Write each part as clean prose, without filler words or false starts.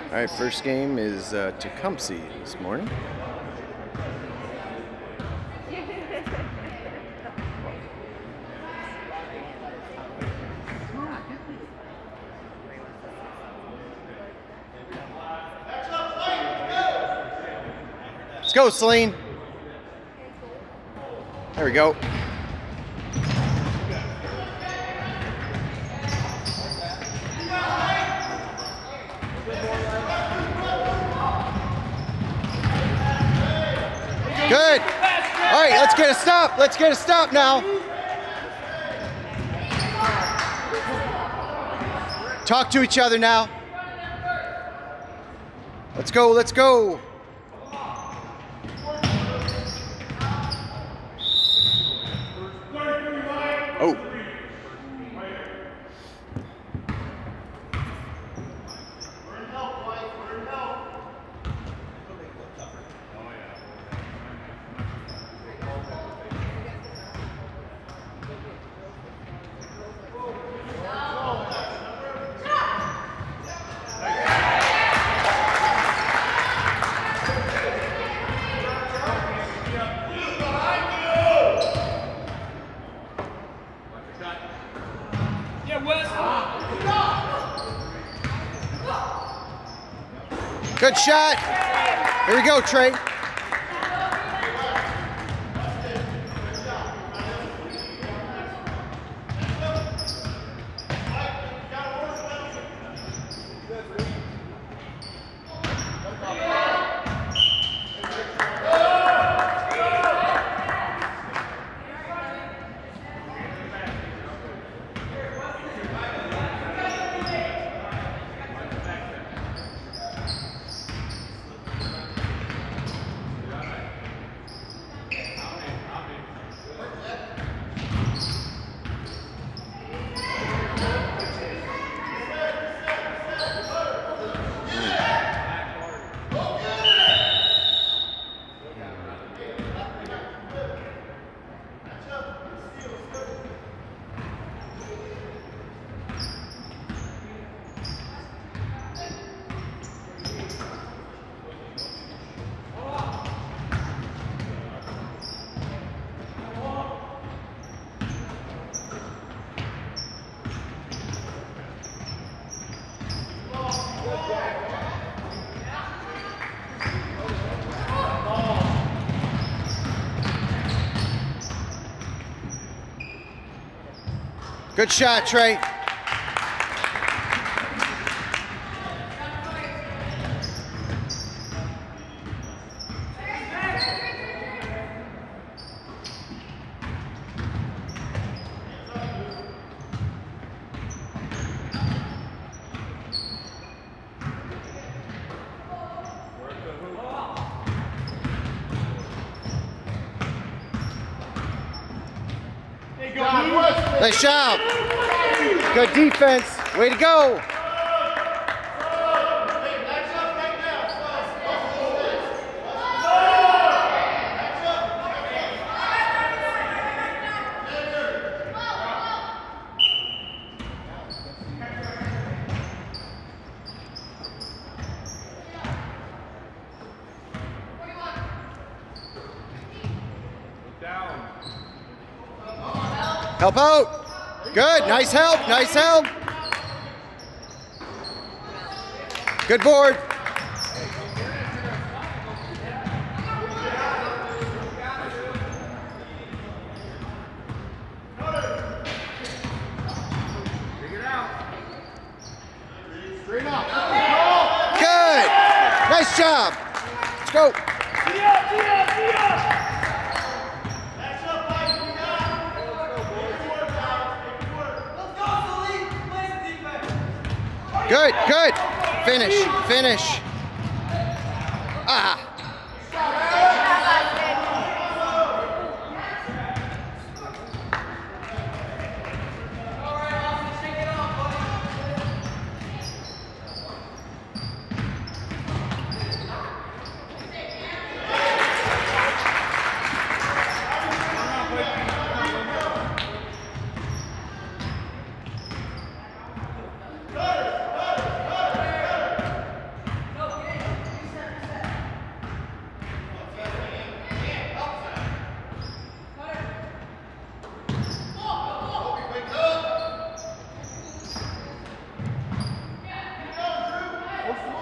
All right, first game is Tecumseh this morning. Let's go, Celine. There we go. Good. All right, let's get a stop. Let's get a stop now. Talk to each other now. Let's go, let's go. Oh. Good shot. Here we go, Trey. Good shot, Trey. Nice job. Good defense. Way to go. Help out. Good. Nice help. Nice help. Good board. Good. Nice job. Let's go. Good, good. Finish, finish. Ah.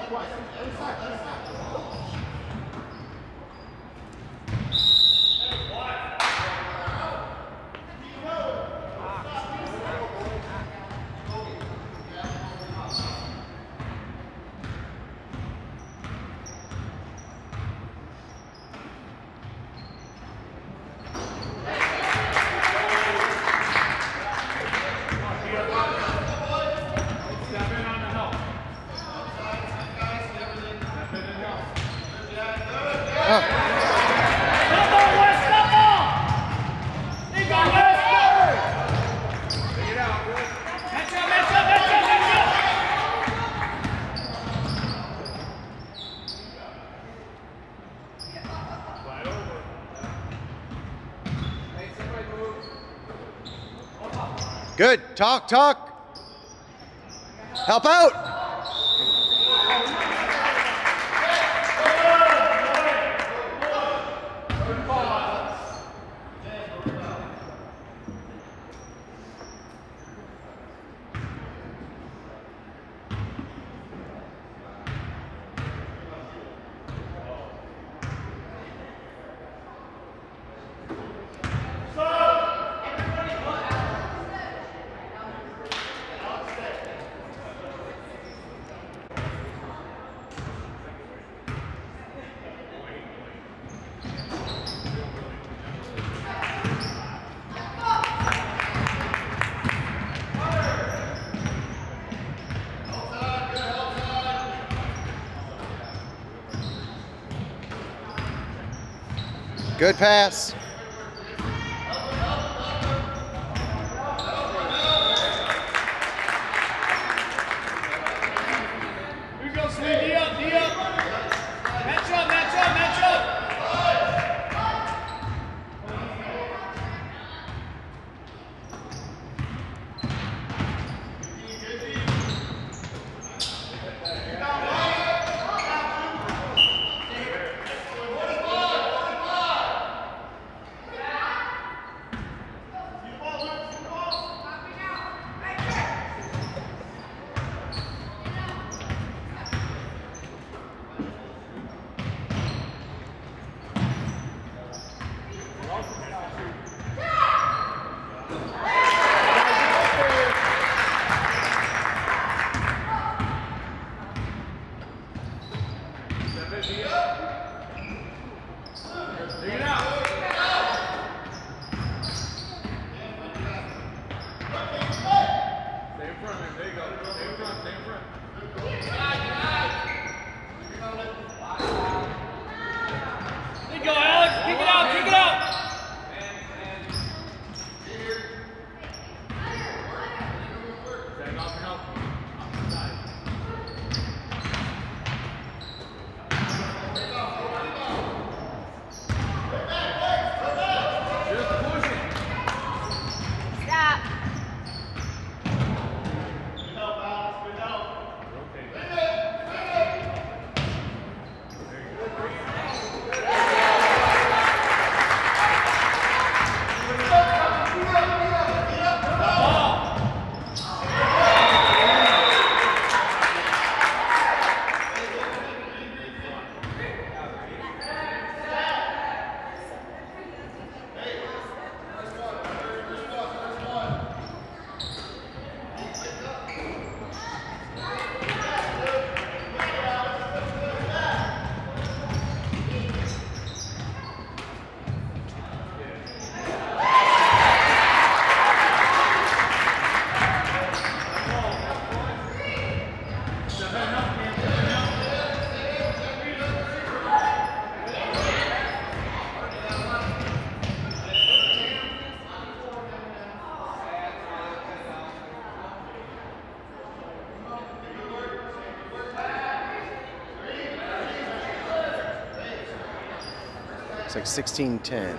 Good. Talk, talk. Help out. Good pass. Here we go, Slee. D up, D up. Match up, match up, match up. It's like 16-10.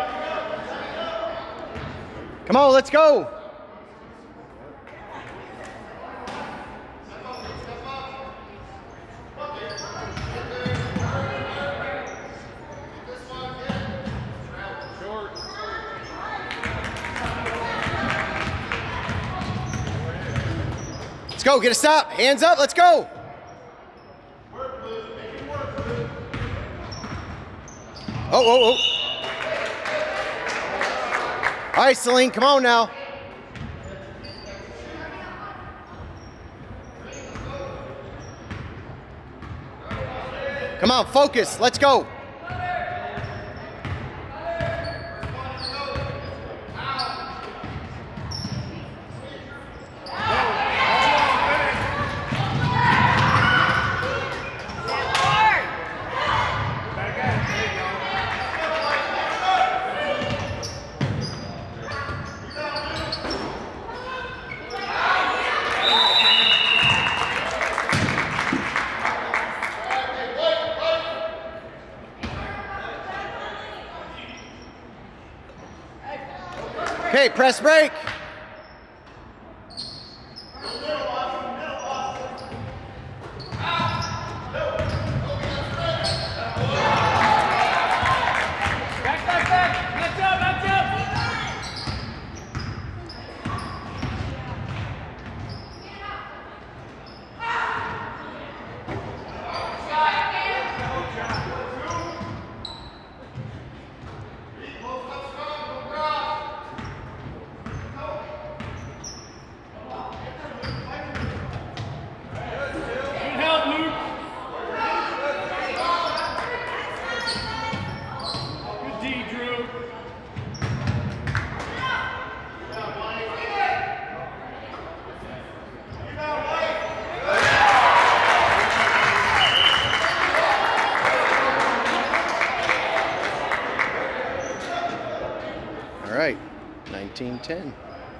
Come on, let's go. Let's go, get a stop. Hands up, let's go. Oh. All right, Celine, come on now. Come on, focus, let's go. Okay, press break. All right, 19-10.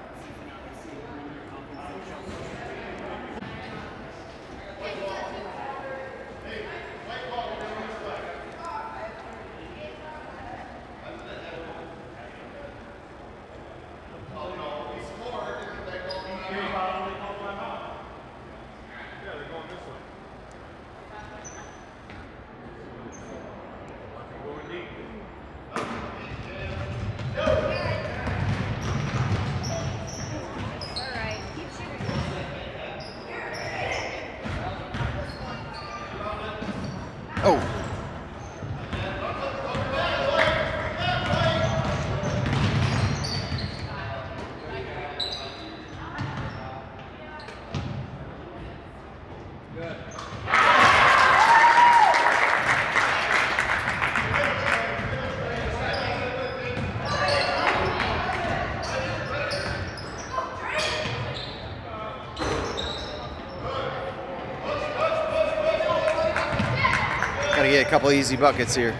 Oh. Gotta get a couple easy buckets here.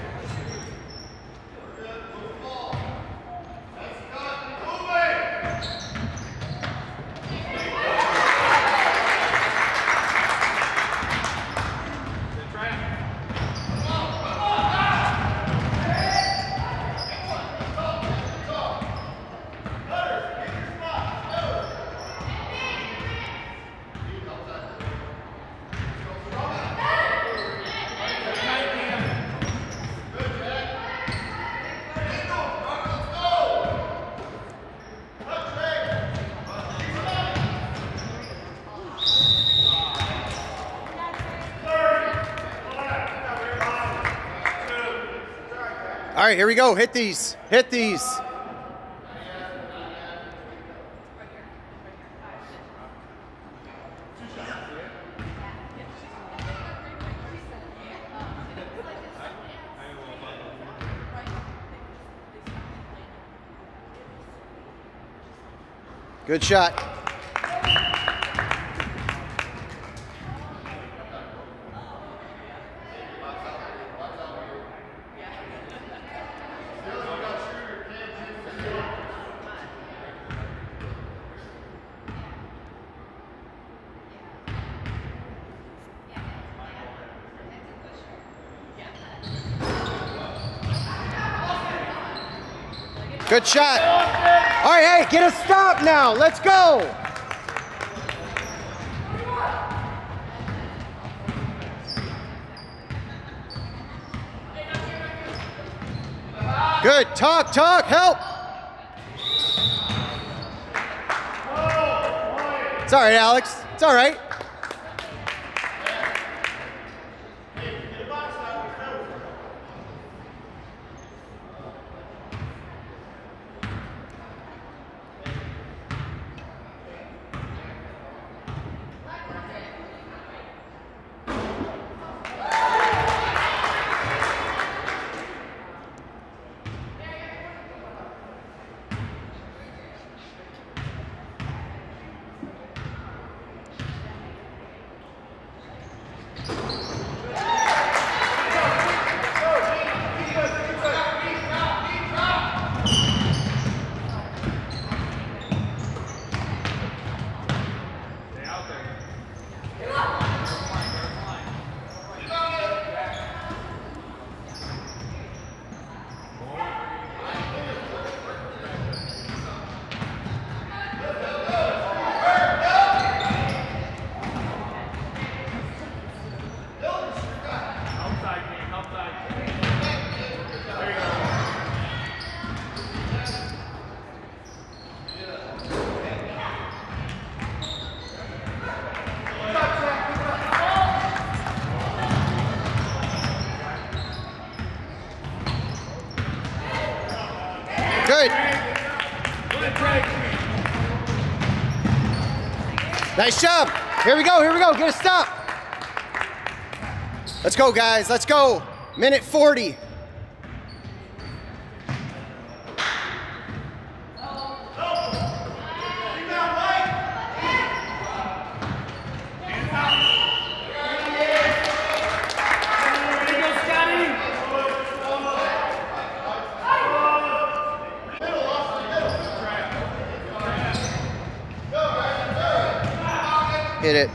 All right, here we go. Hit these. Hit these. Good shot. Good shot. All right, hey, get a stop now. Let's go. Good. Talk, help. It's all right, Alex. It's all right. Good. Nice job. Here we go, get a stop. Let's go, guys, let's go. Minute 40. Hit it.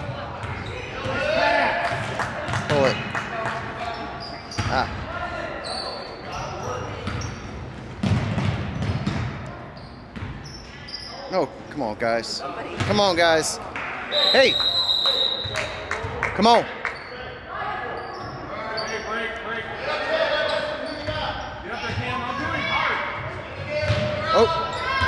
Pull it. Ah. No, come on, guys. Come on, guys. Hey. Come on. Oh.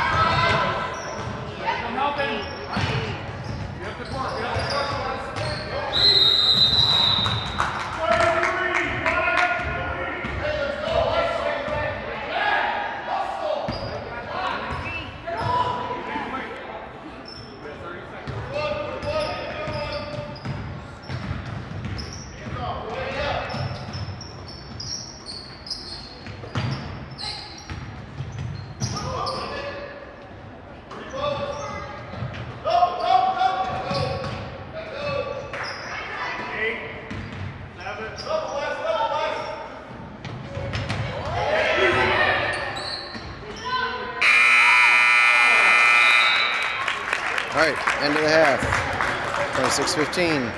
All right, end of the half. 26-15.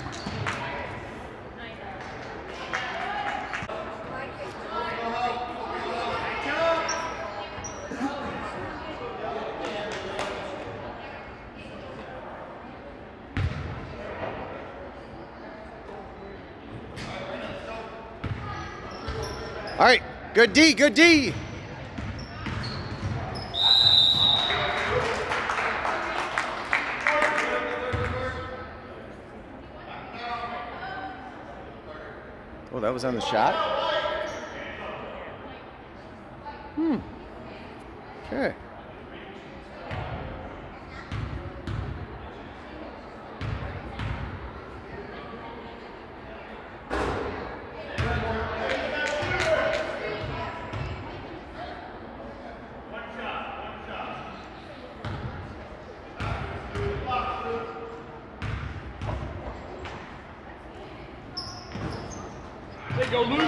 All right, good D, good D. Oh, that was on the shot? Okay. There you go, Luke.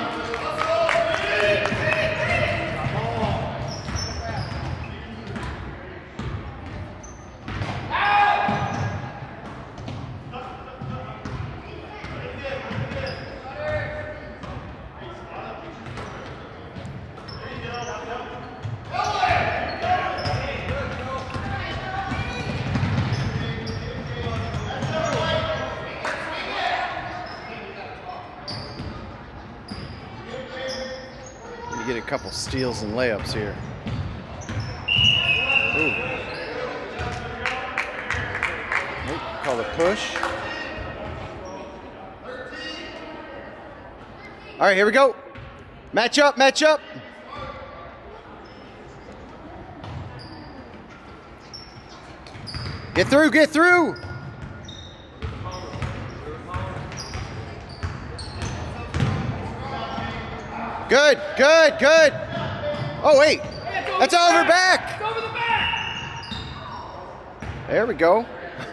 Get a couple steals and layups here. Ooh. Nope. Call a push. All right, here we go. Match up, match up. Get through, get through. Good, good, good. Oh, wait. That's over back. Over the back. There we go.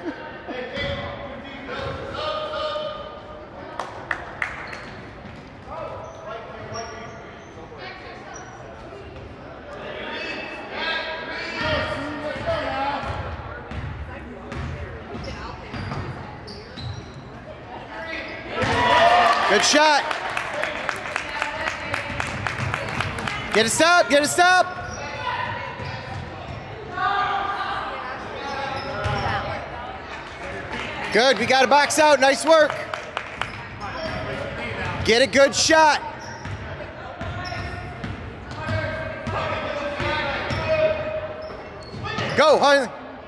Good shot. Get a stop, get a stop. Good, we got a box out, nice work. Get a good shot. Go, Harley.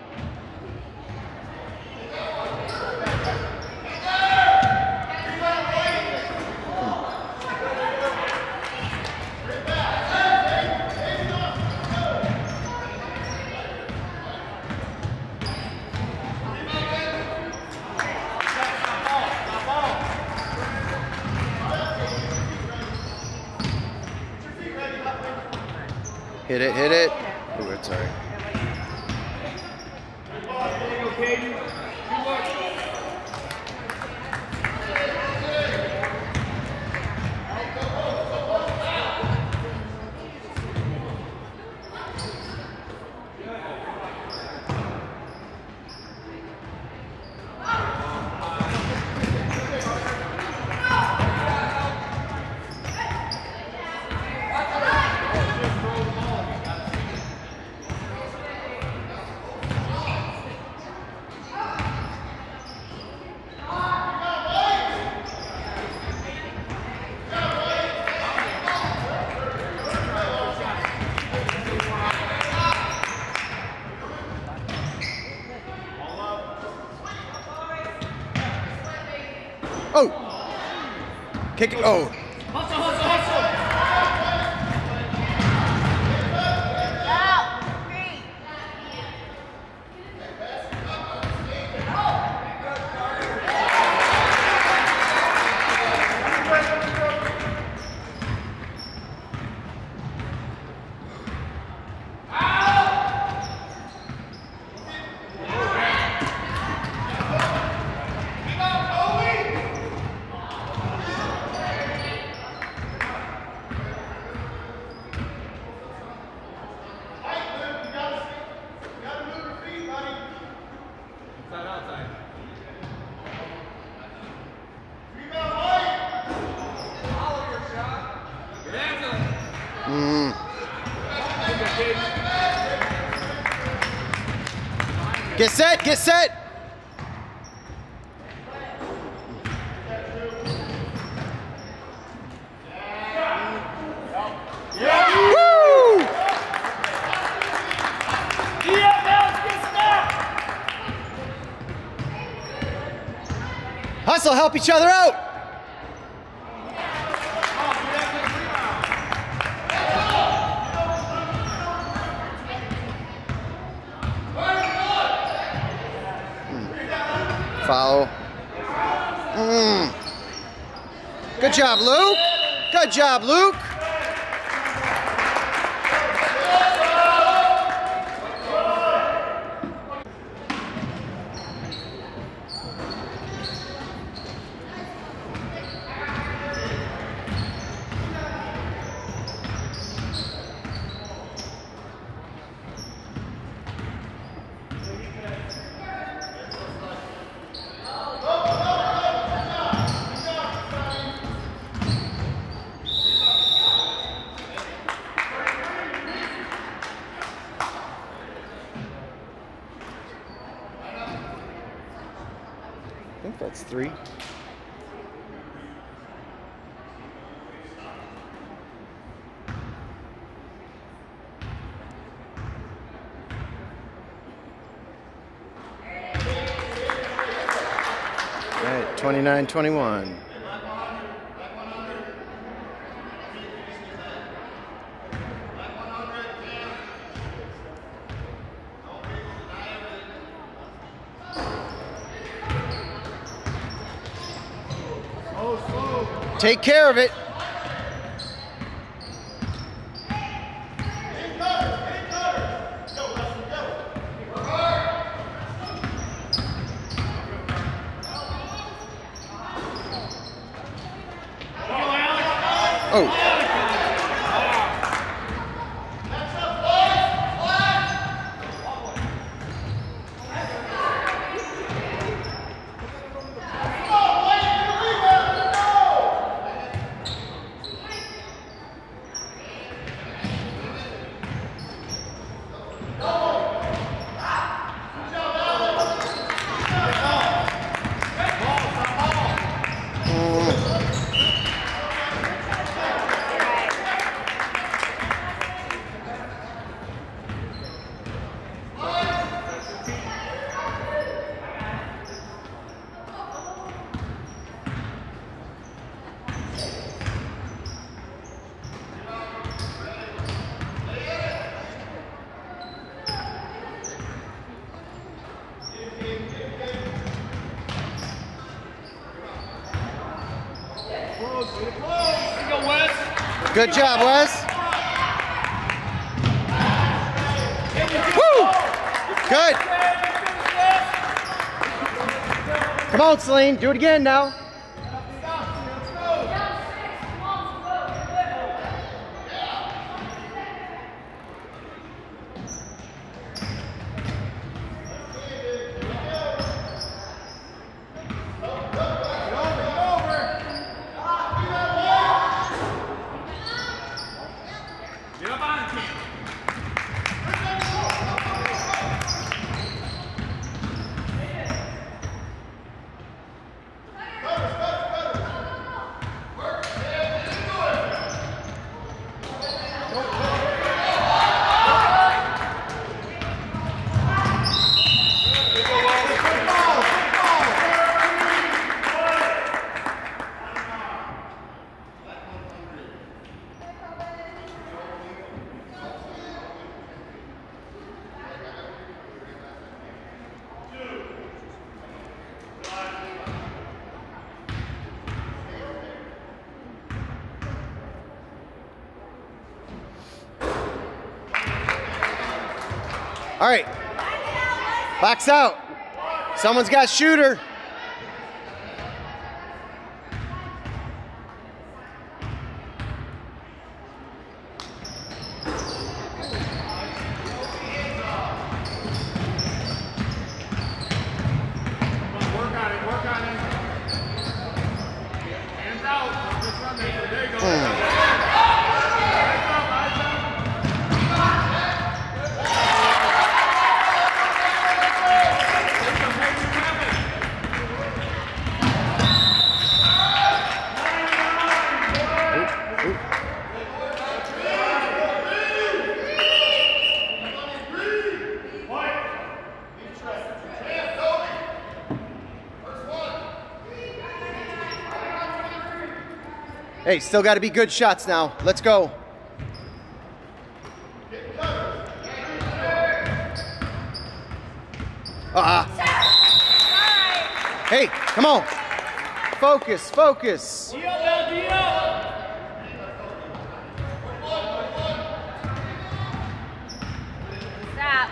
Hit it, hit it. Oh, it's all right. Oh! Kick it. Oh! Hustle, hustle, hustle! Get set, get set. Woo! Hustle, help each other out. Foul. Good job, Luke. Good job, Luke. I think that's 3. right, 29-21. Take care of it. Oh. Good job, Wes. Woo! Good. Come on, Celine. Do it again now. All right, box out. Someone's got shooter. Hey, still got to be good shots now. Let's go. Hey, come on. Focus, focus. Stop.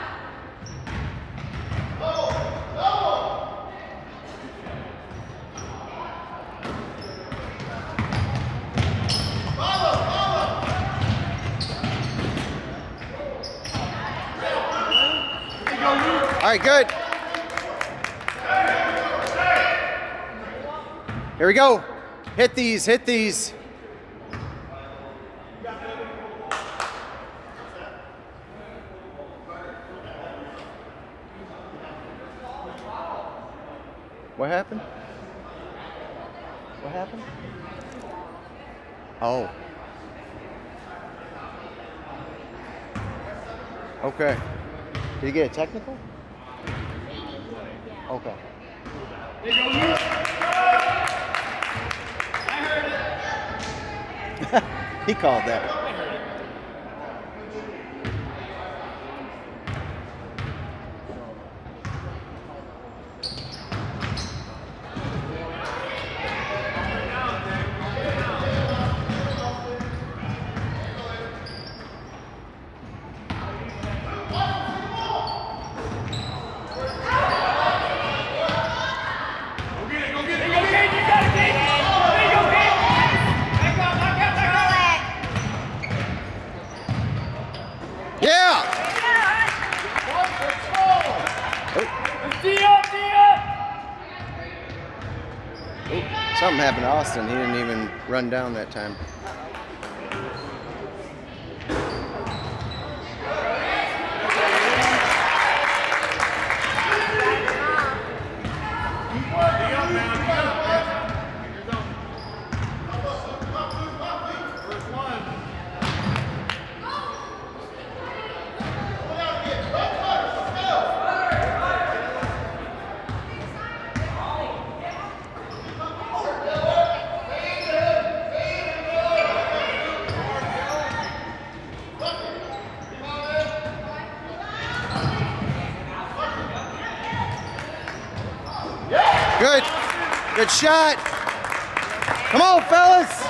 All right, good. Here we go. Hit these, hit these. What happened? What happened? Oh. Okay. Did you get a technical? Okay. He called that. Something happened to Austin. He didn't even run down that time. Good. Good shot. Come on, fellas.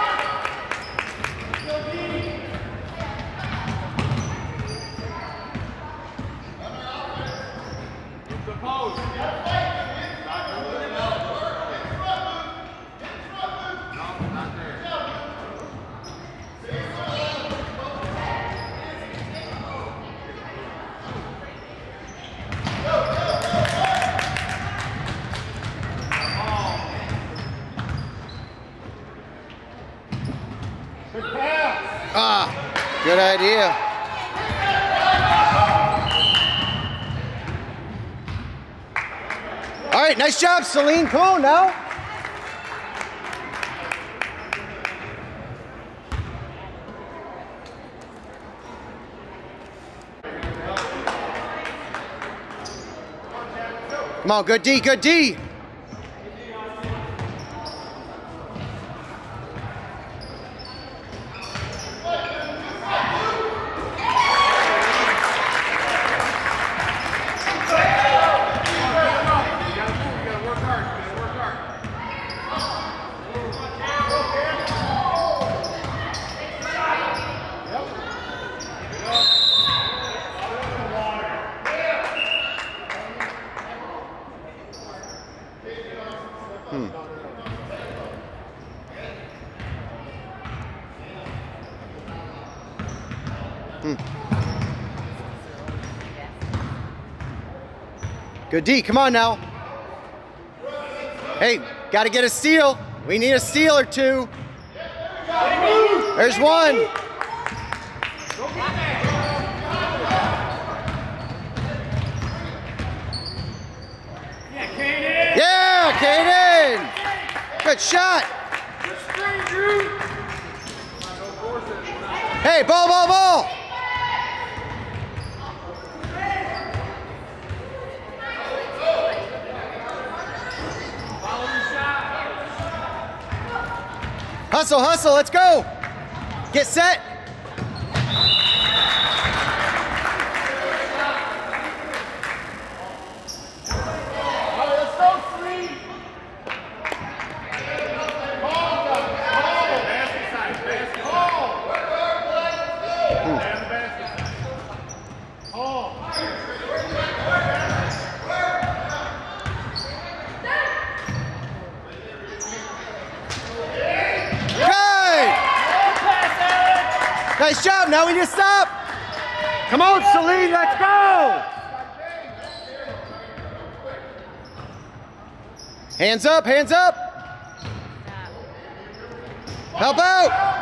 Good idea. All right, nice job, Celine. Come on now. Come on, good D, good D. Good D, come on now. Hey, got to get a steal. We need a steal or two. There's one. Yeah, Kaden. Good shot. Hey, ball, ball, ball. Hustle, hustle, let's go. Get set. Nice job, now we need to stop. Come on, Celine, let's go. Hands up, hands up. Help out.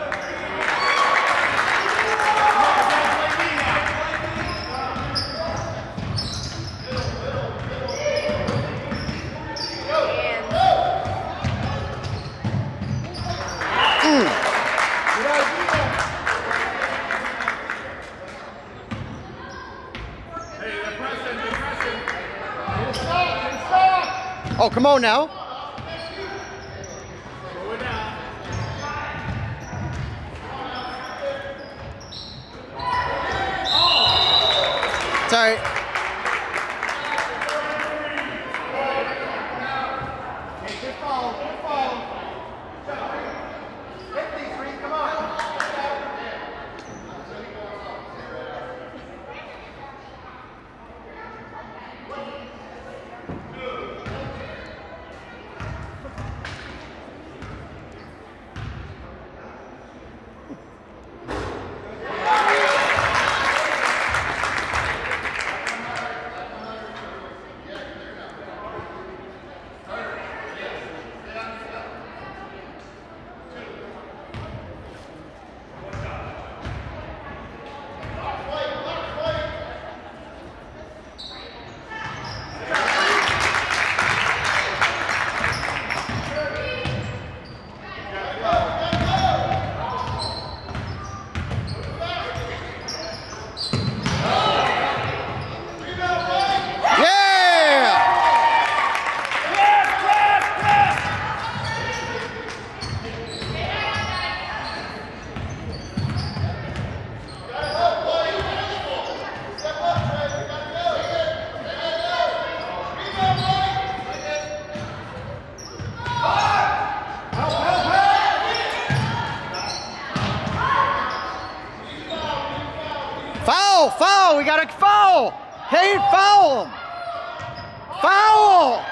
Oh, come on now. It's all right. Hey, good foul, good foul. Hit these, Reed, come on. Foul! Foul! We got a foul! Hey, foul him! Foul!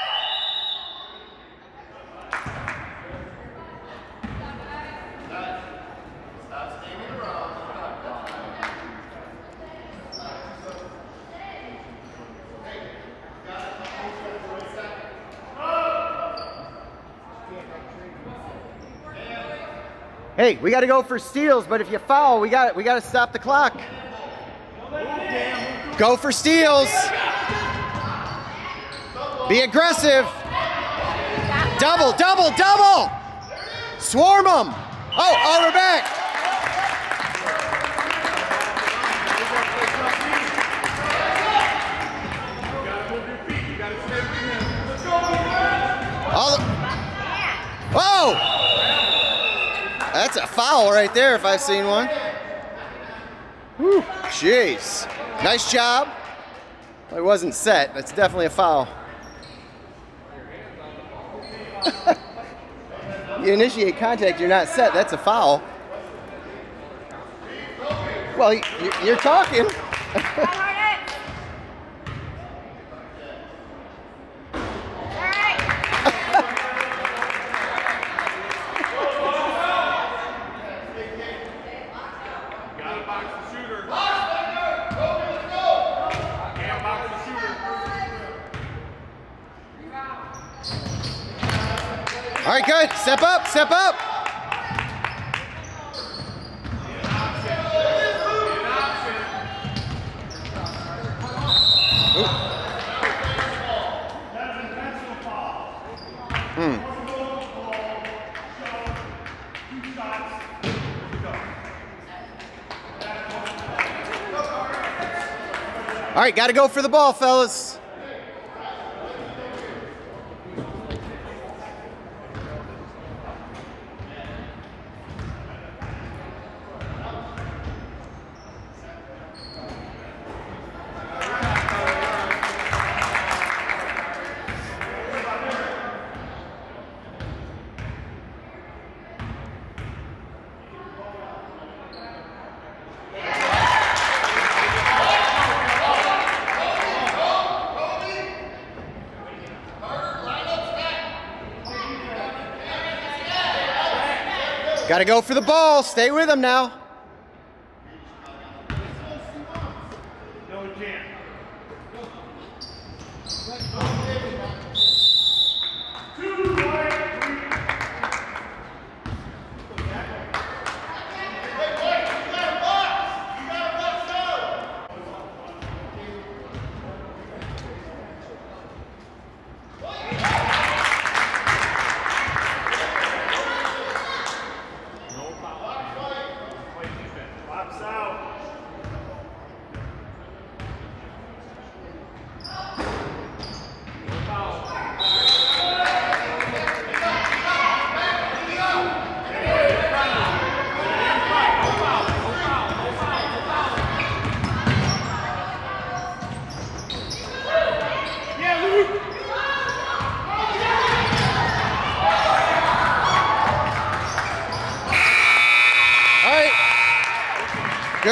Hey, we got to go for steals, but if you foul, we got to stop the clock. Go for steals. Be aggressive. Double, double, double. Swarm them. Oh, we're back. Whoa! That's a foul right there if I've seen one. Whew, jeez. Nice job. Well, it wasn't set. That's definitely a foul. You initiate contact, you're not set. That's a foul. Well, you're talking. All right, good. Step up, step up. All right, got to go for the ball, fellas. Got to go for the ball. Stay with them now.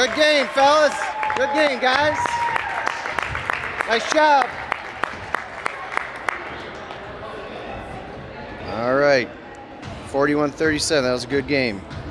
Good game, fellas. Good game, guys. Nice job. All right. 41-37. That was a good game.